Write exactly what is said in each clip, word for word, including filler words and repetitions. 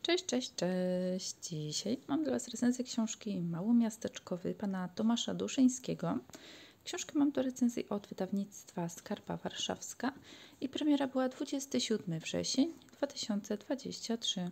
Cześć, cześć, cześć. Dzisiaj mam dla Was recenzję książki Małomiasteczkowy pana Tomasza Duszyńskiego. Książkę mam do recenzji od wydawnictwa Skarpa Warszawska i premiera była dwudziestego siódmego września dwa tysiące dwudziestego trzeciego.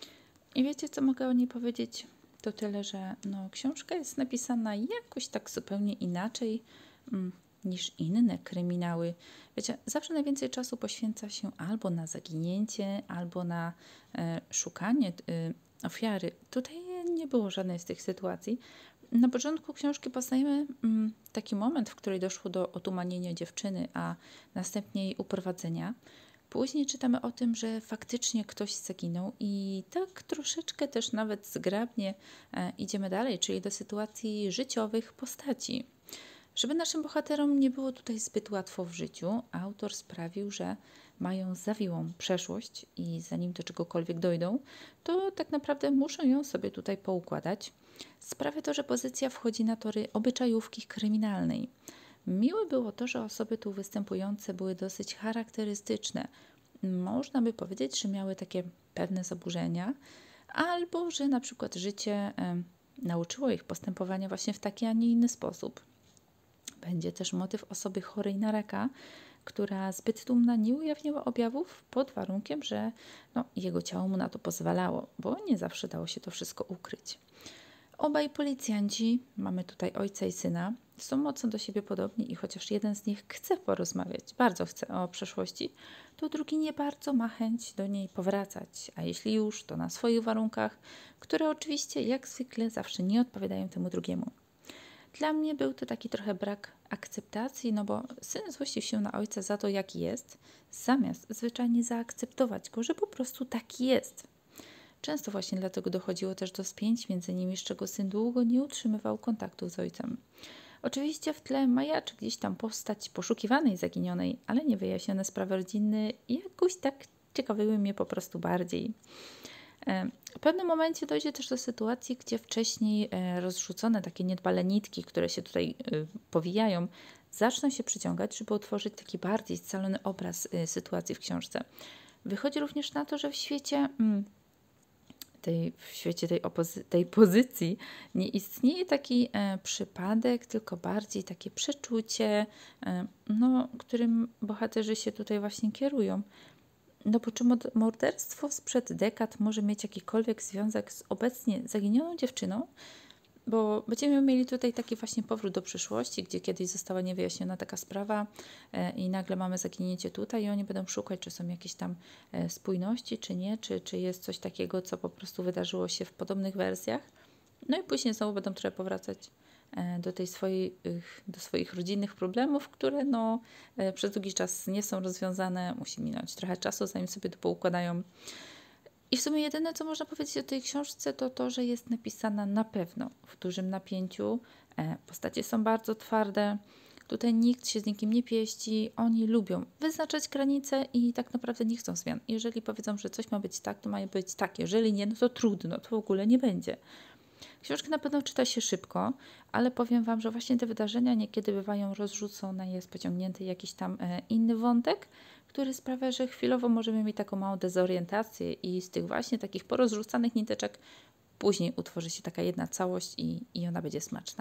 I wiecie, co mogę o niej powiedzieć? To tyle, że no, książka jest napisana jakoś tak zupełnie inaczej mm, niż inne kryminały. Wiecie, zawsze najwięcej czasu poświęca się albo na zaginięcie, albo na e, szukanie e, ofiary. Tutaj nie było żadnej z tych sytuacji. Na początku książki poznajemy mm, taki moment, w którym doszło do otumanienia dziewczyny, a następnie jej uprowadzenia. Później czytamy o tym, że faktycznie ktoś zaginął i tak troszeczkę też nawet zgrabnie e, idziemy dalej, czyli do sytuacji życiowych postaci. Żeby naszym bohaterom nie było tutaj zbyt łatwo w życiu, autor sprawił, że mają zawiłą przeszłość i zanim do czegokolwiek dojdą, to tak naprawdę muszą ją sobie tutaj poukładać. Sprawia to, że pozycja wchodzi na tory obyczajówki kryminalnej. Miłe było to, że osoby tu występujące były dosyć charakterystyczne. Można by powiedzieć, że miały takie pewne zaburzenia, albo że na przykład życie e, nauczyło ich postępowania właśnie w taki, a nie inny sposób. Będzie też motyw osoby chorej na raka, która zbyt dumna nie ujawniła objawów pod warunkiem, że no, jego ciało mu na to pozwalało, bo nie zawsze dało się to wszystko ukryć. Obaj policjanci, mamy tutaj ojca i syna, są mocno do siebie podobni i chociaż jeden z nich chce porozmawiać, bardzo chce o przeszłości, to drugi nie bardzo ma chęć do niej powracać, a jeśli już, to na swoich warunkach, które oczywiście jak zwykle zawsze nie odpowiadają temu drugiemu. Dla mnie był to taki trochę brak akceptacji, no bo syn złościł się na ojca za to, jaki jest, zamiast zwyczajnie zaakceptować go, że po prostu taki jest. Często właśnie dlatego dochodziło też do spięć między nimi, z czego syn długo nie utrzymywał kontaktu z ojcem. Oczywiście w tle majaczy gdzieś tam postać poszukiwanej zaginionej, ale niewyjaśnione sprawy rodzinne jakoś tak ciekawiły mnie po prostu bardziej. W pewnym momencie dojdzie też do sytuacji, gdzie wcześniej rozrzucone takie niedbale nitki, które się tutaj powijają, zaczną się przyciągać, żeby utworzyć taki bardziej scalony obraz sytuacji w książce. Wychodzi również na to, że w świecie tej, w świecie tej, tej pozycji nie istnieje taki e, przypadek, tylko bardziej takie przeczucie, e, no, którym bohaterzy się tutaj właśnie kierują. No bo czy morderstwo sprzed dekad może mieć jakikolwiek związek z obecnie zaginioną dziewczyną? Bo będziemy mieli tutaj taki właśnie powrót do przyszłości, gdzie kiedyś została niewyjaśniona taka sprawa e, i nagle mamy zaginięcie tutaj i oni będą szukać, czy są jakieś tam e, spójności, czy nie, czy, czy jest coś takiego, co po prostu wydarzyło się w podobnych wersjach. No i później znowu będą trzeba powracać e, do, tej swojej, do swoich rodzinnych problemów, które no, e, przez długi czas nie są rozwiązane. Musi minąć trochę czasu, zanim sobie to poukładają. I w sumie jedyne, co można powiedzieć o tej książce, to to, że jest napisana na pewno w dużym napięciu. Postacie są bardzo twarde. Tutaj nikt się z nikim nie pieści. Oni lubią wyznaczać granice i tak naprawdę nie chcą zmian. Jeżeli powiedzą, że coś ma być tak, to ma być tak. Jeżeli nie, no to trudno, to w ogóle nie będzie. Książki na pewno czyta się szybko, ale powiem Wam, że właśnie te wydarzenia niekiedy bywają rozrzucone, jest pociągnięty jakiś tam e, inny wątek, który sprawia, że chwilowo możemy mieć taką małą dezorientację i z tych właśnie takich porozrzucanych niteczek później utworzy się taka jedna całość i, i ona będzie smaczna.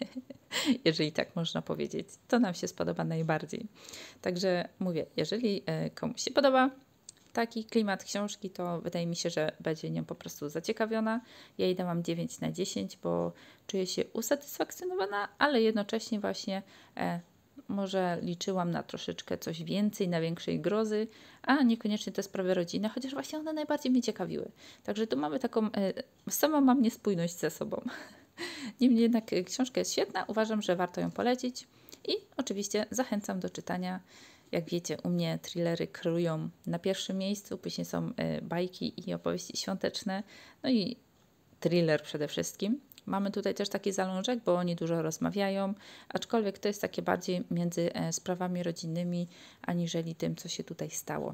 Jeżeli tak można powiedzieć. To nam się spodoba najbardziej. Także mówię, jeżeli e, komuś się podoba taki klimat książki, to wydaje mi się, że będzie nią po prostu zaciekawiona. Ja jej dałam dziewięć na dziesięć, bo czuję się usatysfakcjonowana, ale jednocześnie właśnie e, może liczyłam na troszeczkę coś więcej, na większej grozy, a niekoniecznie te sprawy rodzinne, chociaż właśnie one najbardziej mnie ciekawiły. Także tu mamy taką, e, sama mam niespójność ze sobą. Niemniej jednak książka jest świetna, uważam, że warto ją polecić i oczywiście zachęcam do czytania. Jak wiecie, u mnie thrillery kierują na pierwszym miejscu, później są bajki i opowieści świąteczne, no i thriller przede wszystkim. Mamy tutaj też taki zalążek, bo oni dużo rozmawiają, aczkolwiek to jest takie bardziej między sprawami rodzinnymi, aniżeli tym, co się tutaj stało.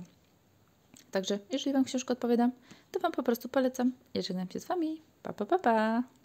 Także jeżeli Wam książka odpowiada, to Wam po prostu polecam. Ja żegnam się z Wami. Pa, pa, pa, pa.